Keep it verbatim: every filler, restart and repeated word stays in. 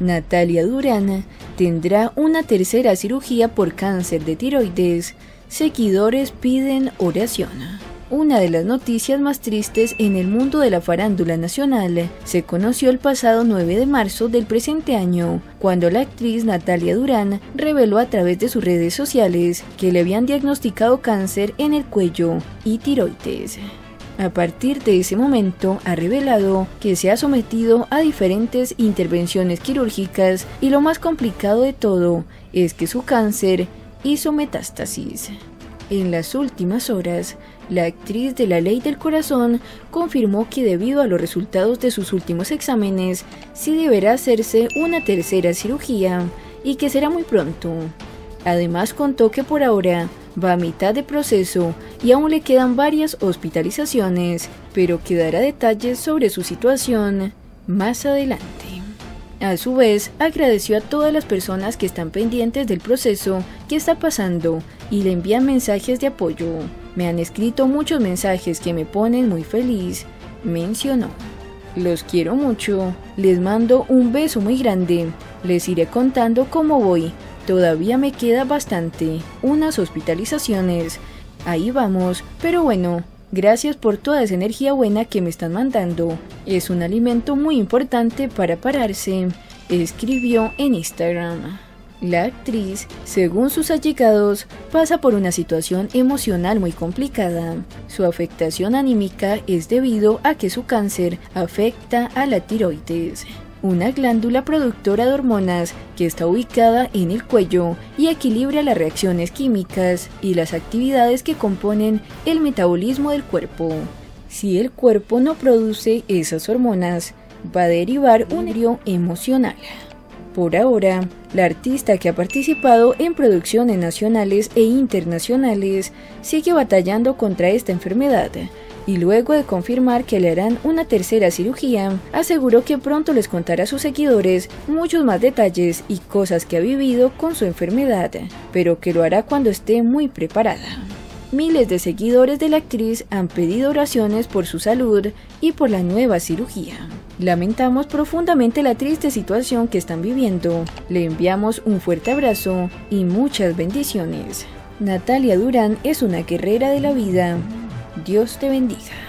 Natalia Durán tendrá una tercera cirugía por cáncer de tiroides. Seguidores piden oración. Una de las noticias más tristes en el mundo de la farándula nacional se conoció el pasado nueve de marzo del presente año, cuando la actriz Natalia Durán reveló a través de sus redes sociales que le habían diagnosticado cáncer en el cuello y tiroides. A partir de ese momento ha revelado que se ha sometido a diferentes intervenciones quirúrgicas y lo más complicado de todo es que su cáncer hizo metástasis. En las últimas horas, la actriz de La Ley del Corazón confirmó que debido a los resultados de sus últimos exámenes, sí deberá hacerse una tercera cirugía y que será muy pronto. Además contó que por ahora va a mitad de proceso y aún le quedan varias hospitalizaciones, pero que dará detalles sobre su situación más adelante. A su vez, agradeció a todas las personas que están pendientes del proceso que está pasando y le envían mensajes de apoyo. Me han escrito muchos mensajes que me ponen muy feliz, mencionó. Los quiero mucho, les mando un beso muy grande, les iré contando cómo voy. Todavía me queda bastante, unas hospitalizaciones. Ahí vamos, pero bueno, gracias por toda esa energía buena que me están mandando. Es un alimento muy importante para pararse, escribió en Instagram. La actriz, según sus allegados, pasa por una situación emocional muy complicada. Su afectación anímica es debido a que su cáncer afecta a la tiroides, una glándula productora de hormonas que está ubicada en el cuello y equilibra las reacciones químicas y las actividades que componen el metabolismo del cuerpo. Si el cuerpo no produce esas hormonas, va a derivar un equilibrio emocional. Por ahora, la artista, que ha participado en producciones nacionales e internacionales, sigue batallando contra esta enfermedad. Y luego de confirmar que le harán una tercera cirugía, aseguró que pronto les contará a sus seguidores muchos más detalles y cosas que ha vivido con su enfermedad, pero que lo hará cuando esté muy preparada. Miles de seguidores de la actriz han pedido oraciones por su salud y por la nueva cirugía. Lamentamos profundamente la triste situación que están viviendo. Le enviamos un fuerte abrazo y muchas bendiciones. Natalia Durán es una guerrera de la vida. Dios te bendiga.